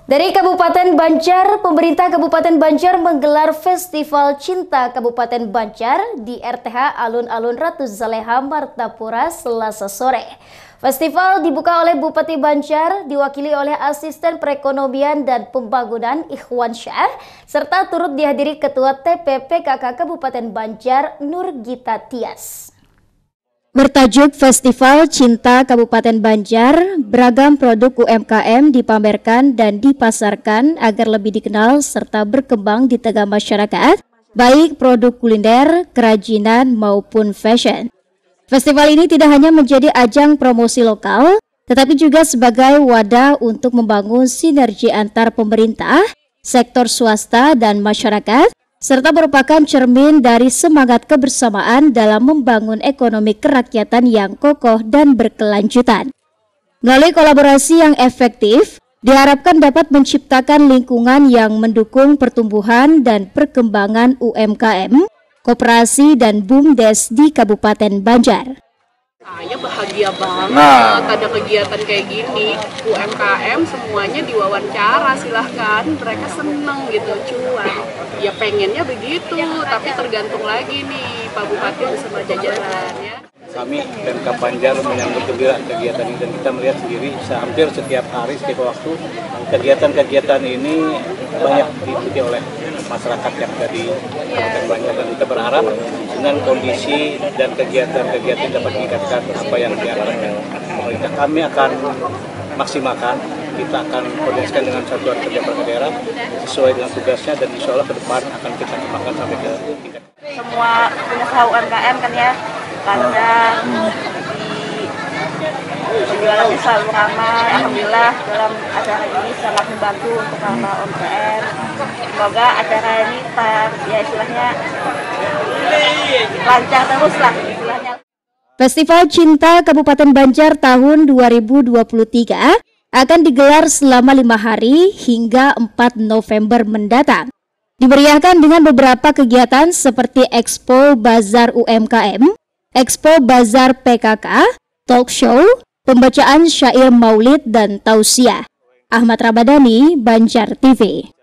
Dari Kabupaten Banjar, pemerintah Kabupaten Banjar menggelar Festival Cinta Kabupaten Banjar di RTH Alun-Alun Ratu Zaleha, Martapura, Selasa sore. Festival dibuka oleh Bupati Banjar, diwakili oleh Asisten Perekonomian dan Pembangunan Ikhwan Syah, serta turut dihadiri Ketua TPPKK Kabupaten Banjar, Nurgita Tias. Bertajuk Festival Cinta Kabupaten Banjar, beragam produk UMKM dipamerkan dan dipasarkan agar lebih dikenal serta berkembang di tengah masyarakat, baik produk kuliner, kerajinan maupun fashion. Festival ini tidak hanya menjadi ajang promosi lokal, tetapi juga sebagai wadah untuk membangun sinergi antar pemerintah, sektor swasta dan masyarakat, serta merupakan cermin dari semangat kebersamaan dalam membangun ekonomi kerakyatan yang kokoh dan berkelanjutan. Melalui kolaborasi yang efektif, diharapkan dapat menciptakan lingkungan yang mendukung pertumbuhan dan perkembangan UMKM, koperasi dan BUMDes di Kabupaten Banjar. Saya bahagia banget ada kegiatan kayak gini. UMKM semuanya diwawancara, silahkan, mereka seneng gitu, cuan. Ya pengennya begitu, tapi tergantung lagi nih Pak Bupati bersama jajarannya. Kami Pemkab Banjar menyambut gembira kegiatan ini dan kita melihat sendiri hampir setiap hari, setiap waktu kegiatan-kegiatan ini banyak diikuti oleh masyarakat yang ada di Kabupaten Banjar, dan kita berharap dengan kondisi dan kegiatan-kegiatan dapat meningkatkan apa yang diharapkan pemerintah. Kami akan maksimalkan, kita akan koordinasikan dengan satuan kerja perangkat daerah sesuai dengan tugasnya, dan insya Allah ke depan akan kita kembangkan sampai ke tingkat. Semua pengusaha UMKM kan ya, karena penjualannya selalu ramai. Alhamdulillah dalam acara ini sangat membantu untuk para UMKM. Semoga acara ini istilahnya lancar terus lah istilahnya. Festival Cinta Kabupaten Banjar tahun 2023 akan digelar selama 5 hari hingga 4 November mendatang. Dimeriahkan dengan beberapa kegiatan seperti Expo Bazar UMKM, Expo Bazar PKK, talk show, pembacaan syair maulid dan tausiah. Ahmad Ramadhani, Banjar TV.